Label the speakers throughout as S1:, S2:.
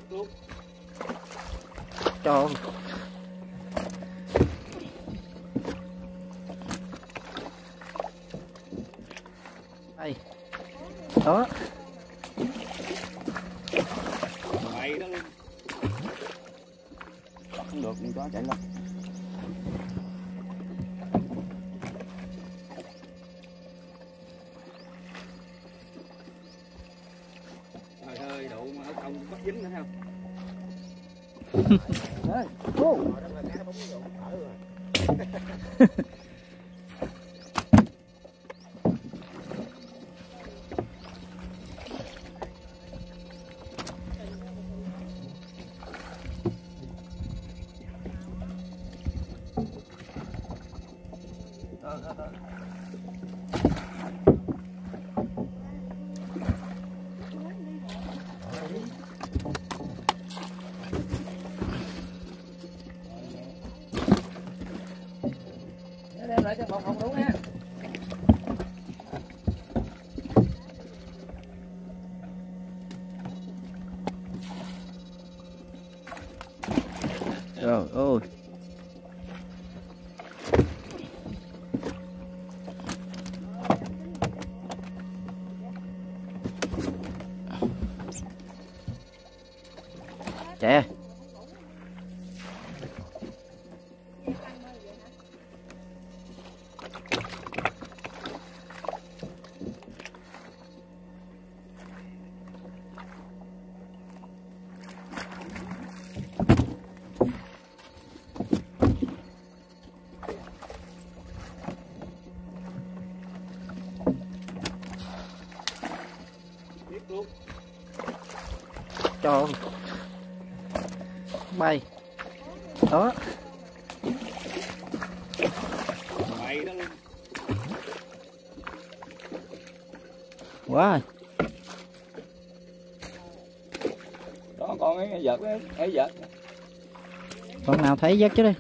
S1: Trời ơi. Đây. Đó.
S2: Mày đó luôn. Không được, con chó chạy lên. Trời ơi, đụ mà nó không bắt dính nữa không? Ê, ô. Đem lại cho một hồng đủ nha.
S1: Trời ơi. Chạy. Trời ơi. Bay. Đó.
S2: Mày đó luôn.
S1: Quá.
S2: Đó con ấy giật ấy giật.
S1: Con nào thấy dắt chứ đi.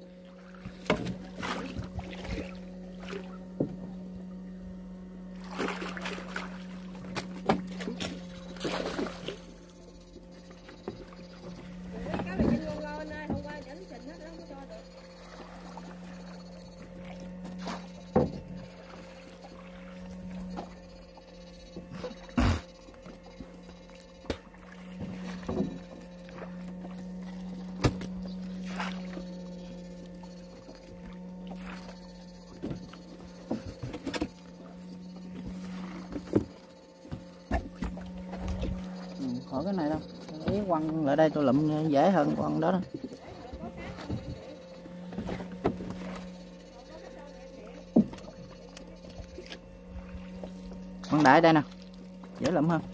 S1: Khỏi cái này đâu, ý quăng lại đây tôi lụm dễ hơn quăng đó. Quăng đại đây nè, dễ lụm hơn.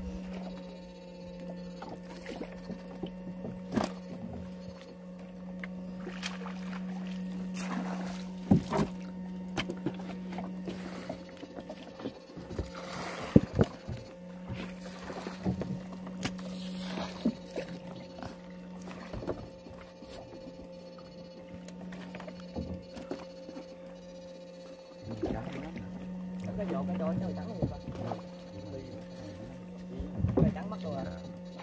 S3: Cái vỏ cái đôi nó trắng luôn rồi. Cái trắng mắt luôn à.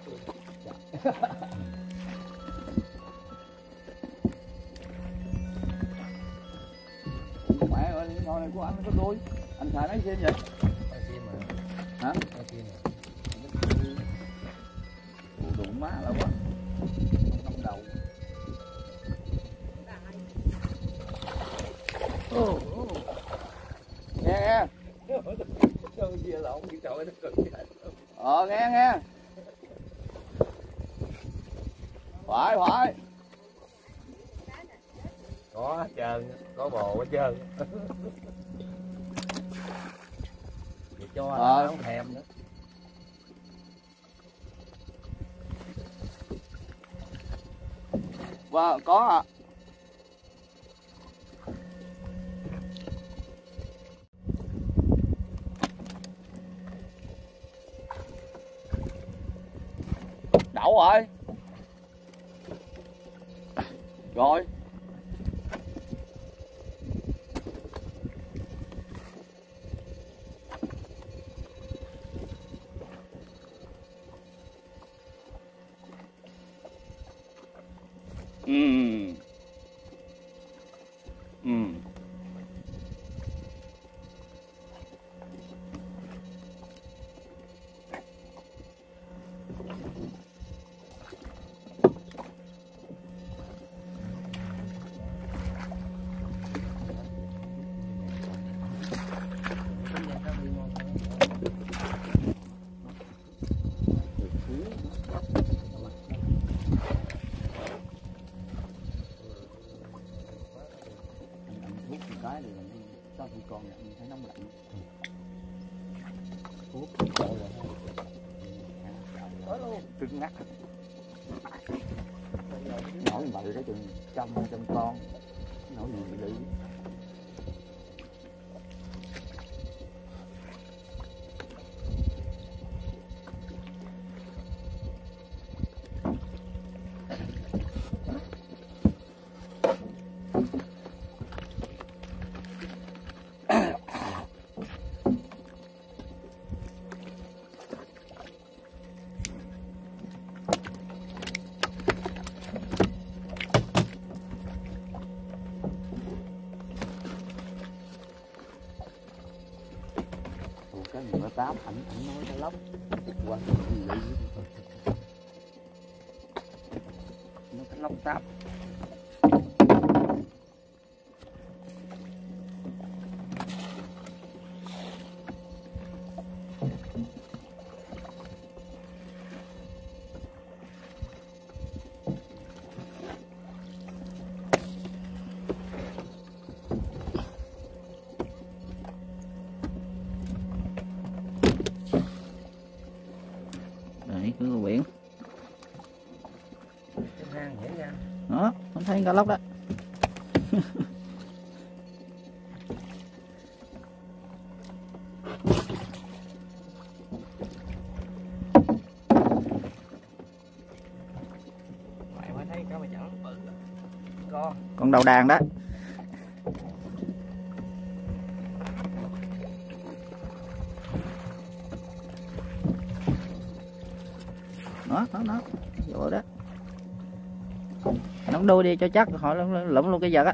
S2: Mẹ ơi, con này của anh có đuôi. Anh xài lấy sim vậy? Hả? Đụng má là quá. Không đầu. Nghe nghe. Nghe nghe. Phải.
S3: Có hết trơn, có bồ hết trơn. Vậy cho nó không thèm nữa.
S2: Và có à. Đậu rồi. Rồi. cái thì mình cho tụi con nhận thấy nóng lạnh. Thuốc cứng ngắt. Nổi vậy đó chừng trăm con, nổi gì bị lử. Cái người nó tám ảnh nói nó lóc qua nó cái lóc tám.
S1: Đấy, cứ biển
S3: hang nhảy ra
S1: đó, không thấy cá lóc đó.
S3: mày mới thấy cá mày chẳng bự
S1: Con đầu đàn đó. Nó vô đó, nóng đuôi đi cho chắc, họ lụm luôn cái vật á.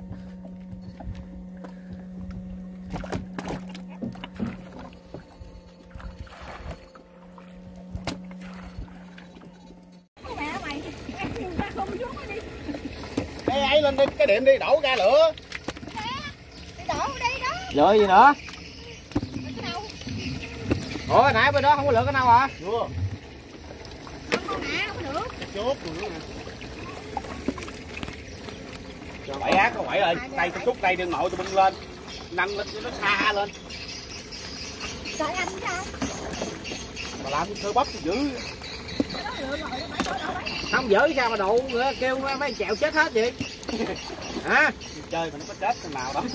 S2: Ấy lên đi cái điện đi, đổ ra lửa.
S4: Đổ đi đó.
S1: Lửa gì nữa?
S4: Cái đâu?
S1: Ủa nãy bên đó không có lửa cái nào hả?
S2: Chưa.
S4: Không nè, không có được.
S2: Chốt rồi nữa nè. Quậy ác có quậy ơi, tay tôi xúc tay đừng nội tôi bưng lên. Nâng lên cho nó xa lên.
S4: Trời anh sao?
S2: Mà làm cơ bắp thì dữ.
S1: Không dở sao mà đậu kêu mấy chèo chết hết vậy? Hả?
S2: Chơi mà nó có chết thằng nào đó.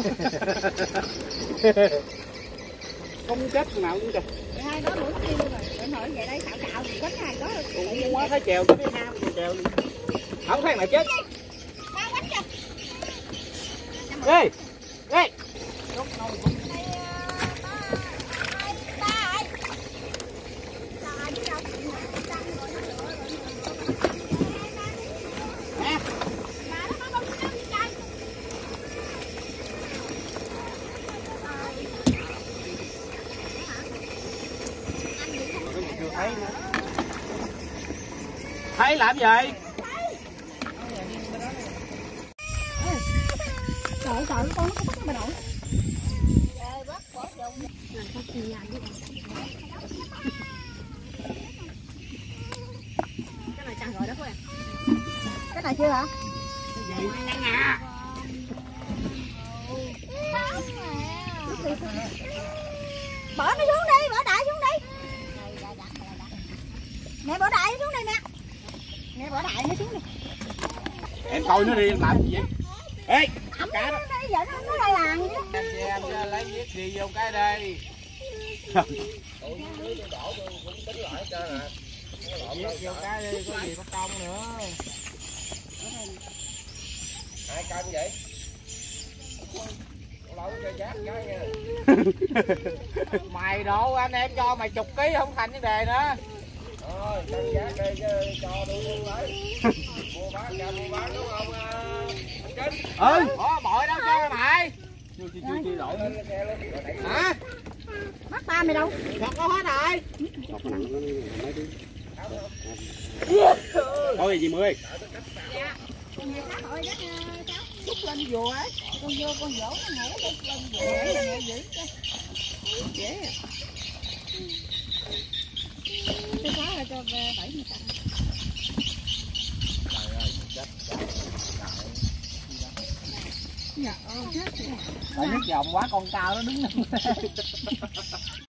S2: Không chết thằng nào cũng kìa.
S4: Hai đó lũ tiêu rồi, để nổi về đây xạo xạo thì quánh hai đó.
S2: Cũng quá thấy chèo cái ham chèo.
S1: Không thấy mày chết.
S4: Ba quánh kìa.
S1: Ê! Ê! Thấy làm gì?
S4: Trời con nó có bắt nó mà nổi. Trời bắt bỏ dùng. Rồi sao kỳ làm vậy? Cái này chặt rồi đó thôi. Cái này chưa hả?
S2: Cái gì? Nhanh à.
S4: Bỏ nó xuống đi, bỏ đại xuống đi. Mẹ bỏ đại nó xuống đây nè. Mẹ bỏ đại nó xuống đi.
S2: Em coi nó đi làm gì vậy? Ê!
S4: Ẩm nó đi, giờ nó lại làm gì đó.
S2: Em lấy viết gì vô cái đây. Viết vô cái đi, có gì mất công nữa.
S3: 2 cân vậy lâu chơi giác cái nha.
S1: Mày độ anh em cho mày chục ký không thành vấn đề nữa.
S3: Thôi cân giác đi chứ cho đủ lấy. Mua bán đúng không?
S2: Bỏ bội đâu cho mày. Chưa đổ nữa. Hả?
S4: Bắt ba mày đâu?
S2: Thật có hết rồi. Thật nặng nó mấy đứa. Ôi gì Mười?
S4: Dạ. Con nghe xã hội đó cháu. Chút lên vùa ấy. Con vô con dỗ nó ngủ lên vùa để là mẹ giữ cho. Dễ à. Cái khóa là cho 70 tầng. Dạ, chết rồi.
S1: Tại nước dòng quá con cao nó đứng